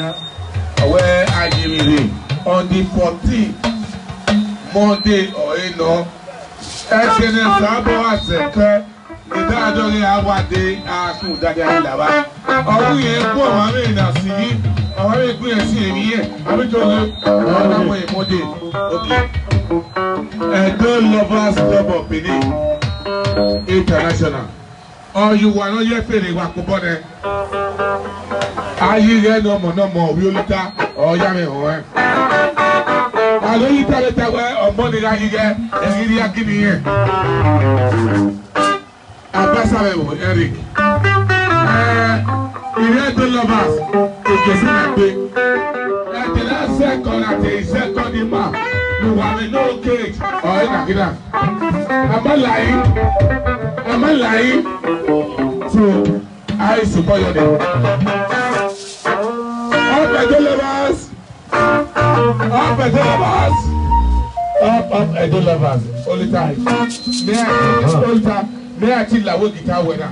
where I give on the 14th Monday or no. Excellent Sabo Aseke, the Dadori Awade, Aku Dada Lava. Are we a poor woman? I see, or we go and see me. I will tell you, no way, Monday. Okay. And don't lovers club of Benin International. Or you want to hear feeling Wakubone. Are you here no more? Will you or Yame? I know you tell it away or money like you get, and you are giving here. Ambassador Eric. You have to love us. At the last second, at the second map, you have no cage or anything. Am I lying? Am I lying? So I support your name. Up at the lovers. Up at the lovers. Up at the lovers. All the time. All the time. May I tell you what guitar winner?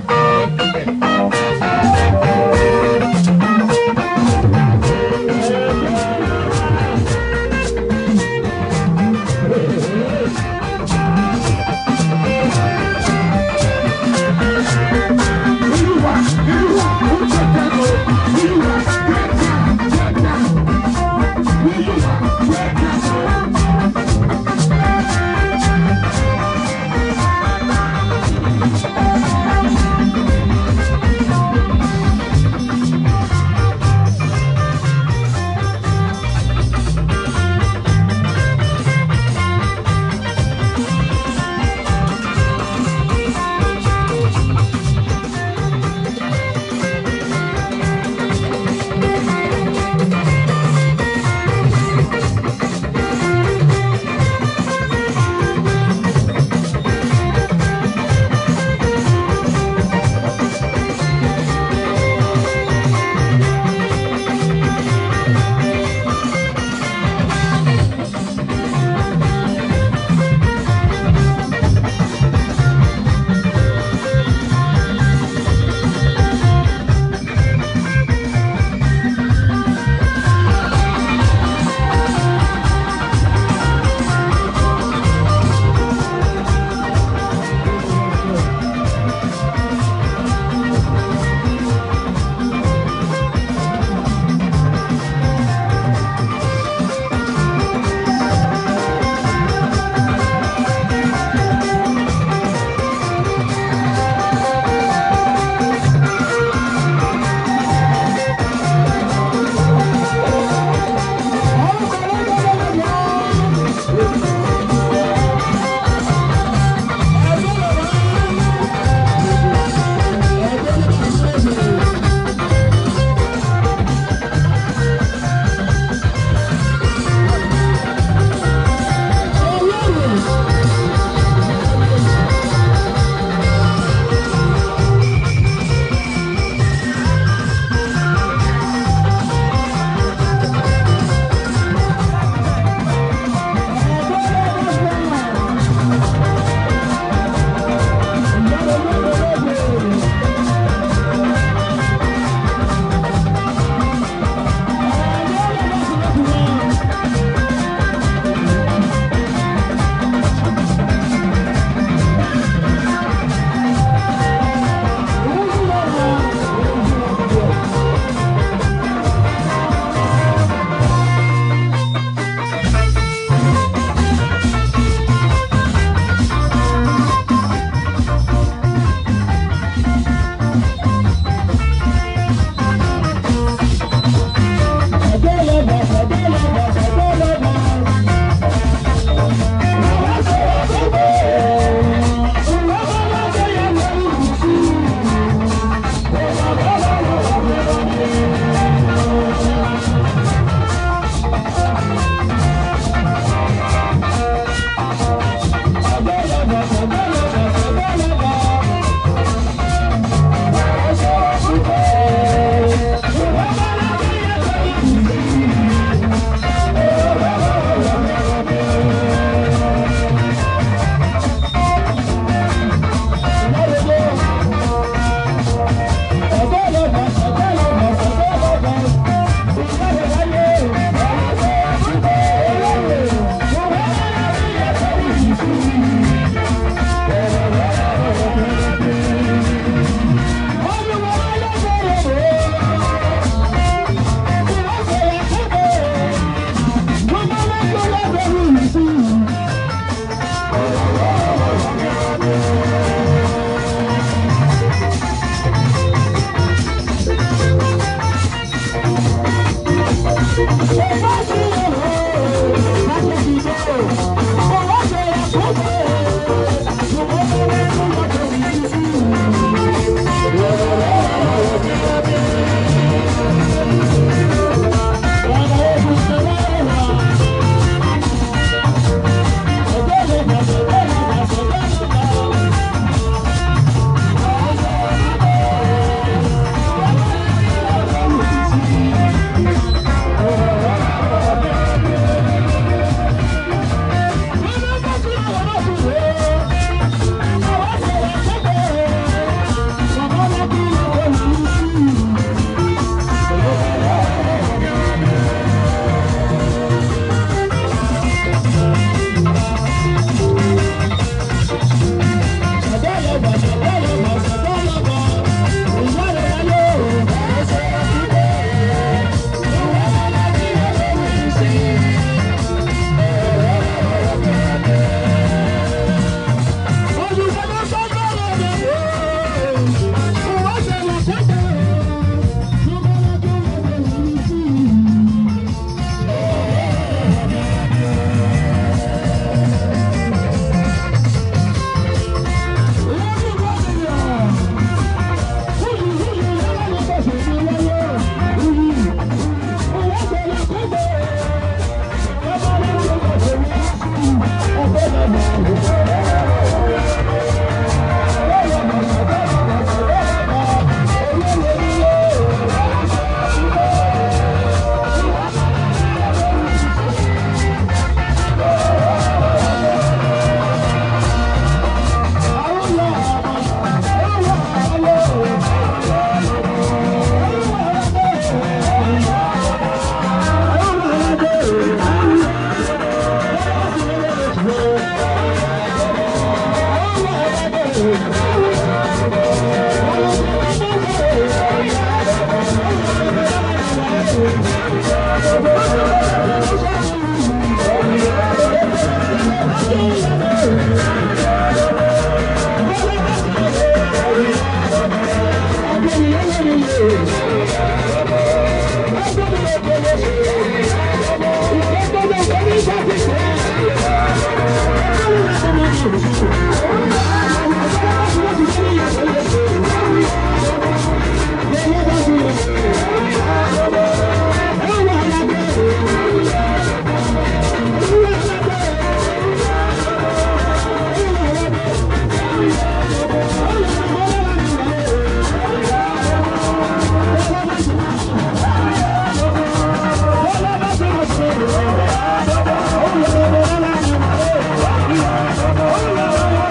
Oh,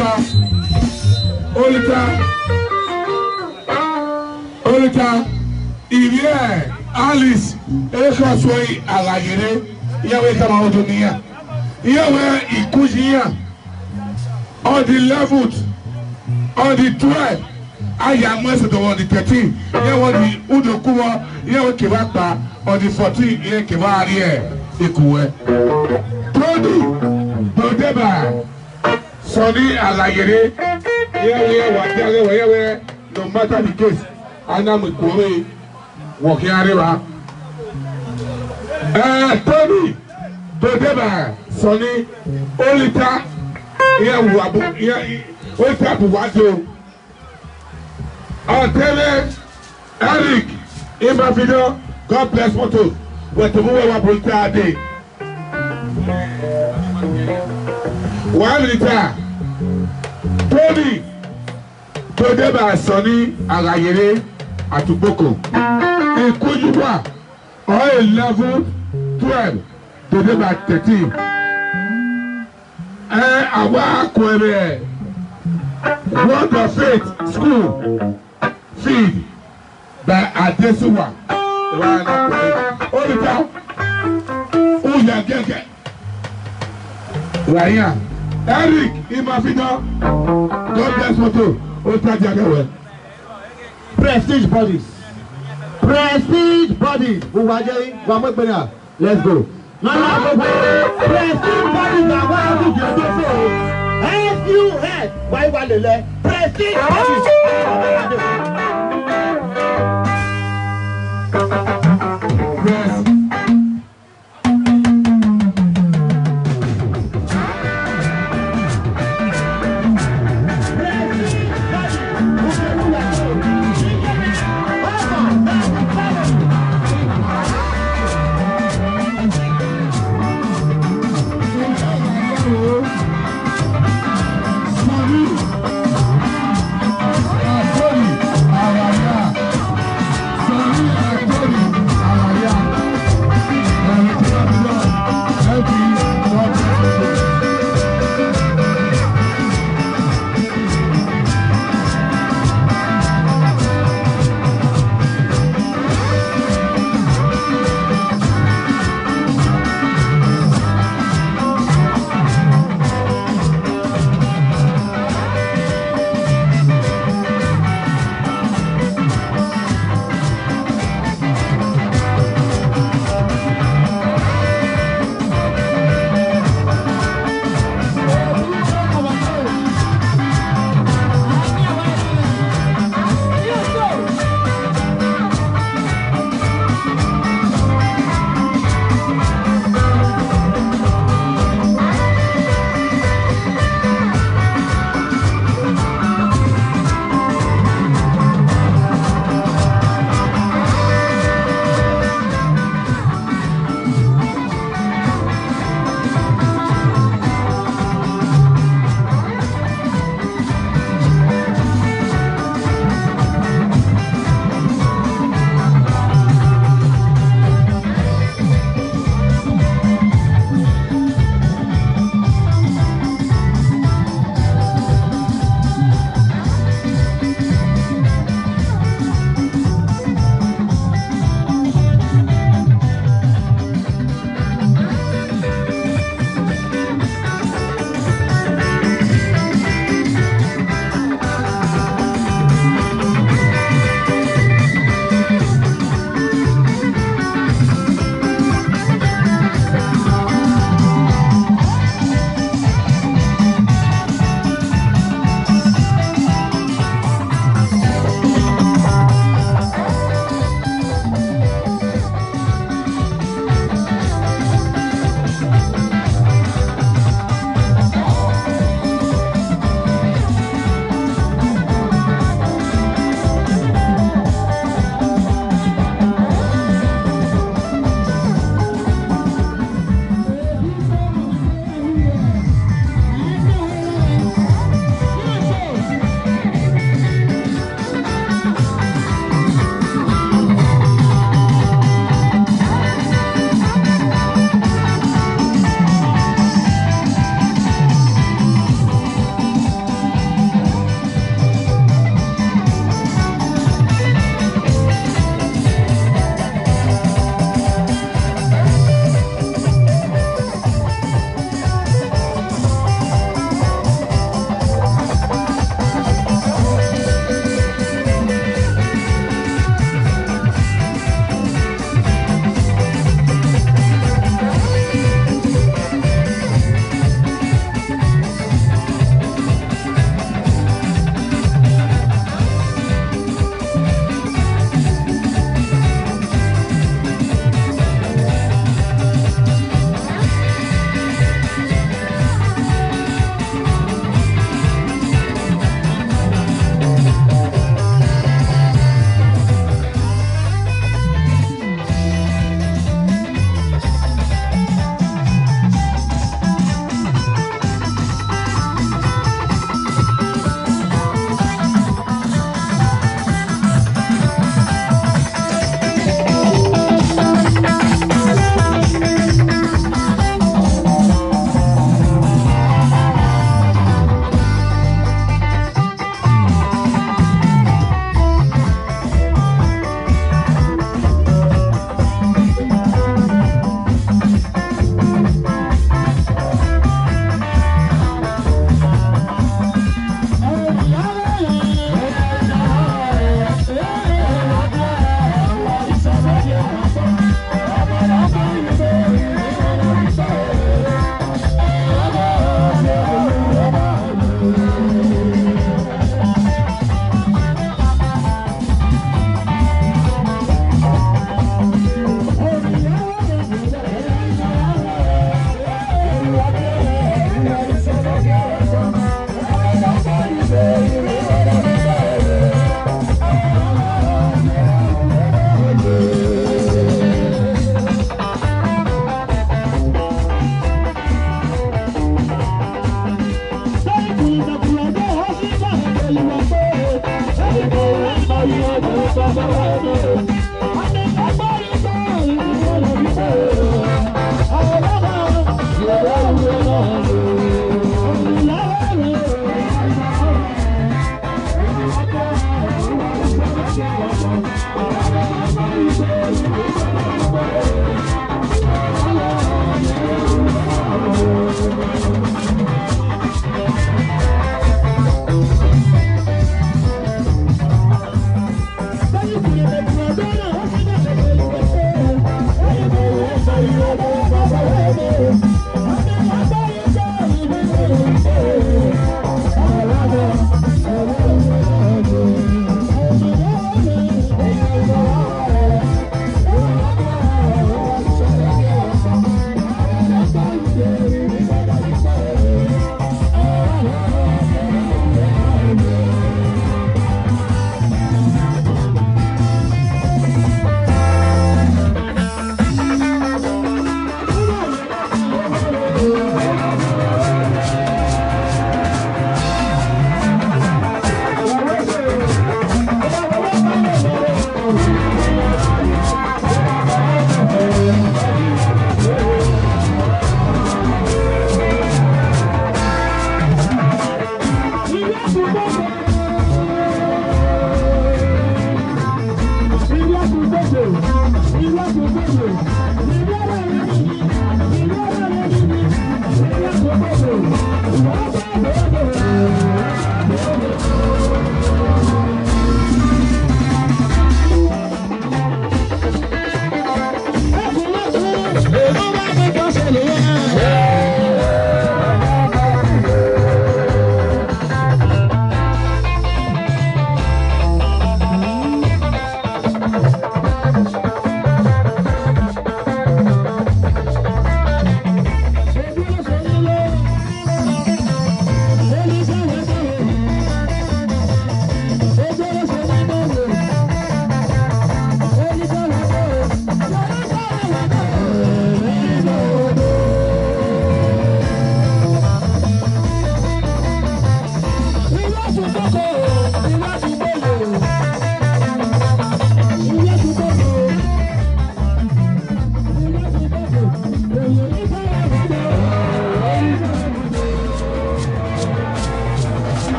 Olùta ìrìẹ̀ Alice ẹ̀ka sọ̀rọ̀ àlàyé ìyàwó ẹ̀ka máa wọ́n tó níyà ìyàwó ìkúṣìyà on the 11th on the 12th ayàmọ́ ẹ̀sẹ̀ tó wọ́n the 13th ìyàwó di udokúwọ́ ìyàwó kìbá pa on the 14th ìyẹn kìbá àrí ẹ̀ ìkúwẹ́. Tóní Dòdèbà sọ ní àlàyé ìyàwó yẹ wà dé àrẹwà ìyàwó no matter the case anam ìkúwé wọ̀kí àríwá. Tóní Dòdèbà sọ ní olùta ìyàwó àbú olùta àbúwájú ọ̀tẹ́lẹ̀ Eric Imafido God bless mọ́tò wẹ̀tẹ̀múwẹ̀ wà bùrùtà àdé. Wàá mìlítà Tóní Dòdèbà sọ ní àlàyé àtúgbòkò ìkújúwà ọ̀ 11 12 Dòdèbà 13. Àwa kò ẹ̀rẹ̀ Word of Faith School feed by Adesuwa. Olùkọ́ Uya Gẹ́gẹ́ Ryan Eric Imafido God bless moto Olùtajà Gẹ́wẹ́. Prestige bodies. Prestige bodies. Buwaje Wamwegbena. Let's go. Nana gbogbo Prestige bodies na wa abuja tó fò. SUS wáyé wà lélẹ̀. Prestige bodies. Sorry,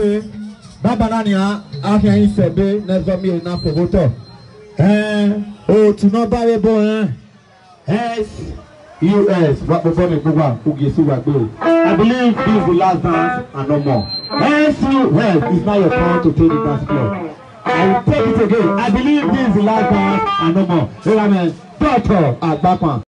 Sebe, Babanania, Akin Sebe, never me enough for voter. Oh, to not buy a boy, US, what the bonnet who gives you a bill. I believe this is the last dance and no more. SUS is not your turn to take the dance floor. I will take it again. I believe this is the last dance and no more. Amen. Doctor at Bakman.